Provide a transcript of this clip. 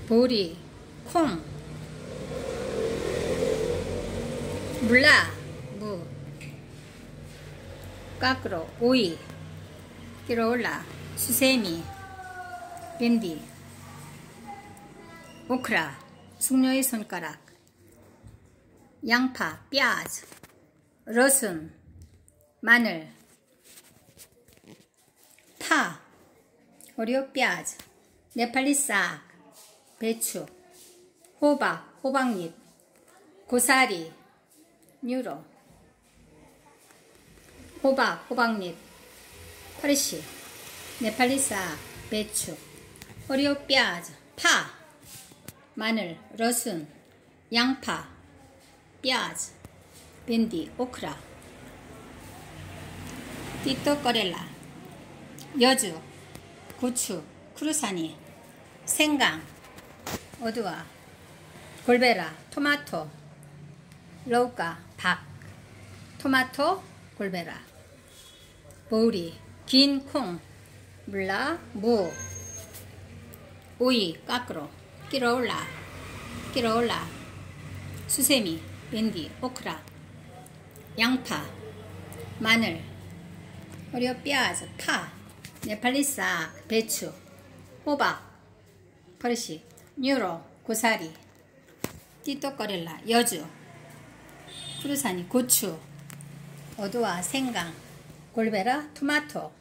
보리, 콩, 물라, 무, 까꾸로, 오이, 끼로올라, 수세미, 밴디, 오크라, 숙녀의 손가락, 양파, 뼈즈, 러순, 마늘, 파, 오리오 뼈즈, 네팔리 싹, 배추, 호박, 호박잎, 고사리, 뉴로, 호박, 호박잎, 파르시, 네팔리 싹, 배추, 오리오 뼈즈, 파, 마늘, 러순, 양파, 뼈즈, 밴디, 오크라, 띠또꼬렐라, 여주, 고추, 크루사니, 생강, 어두아, 골베라, 토마토, 로우카, 박, 토마토, 골베라, 보리, 긴 콩, 물라, 무, 오이, 까꾸로, 끼로올라, 수세미, 밴디, 오크라, 양파, 마늘, 오리오 뼈즈, 파, 네팔리 싹, 배추, 호박, 퍼르시, 뉴로, 고사리, 띠또꼬렐라, 여주, 크루사니, 고추, 어두아, 생강, 골베라, 토마토,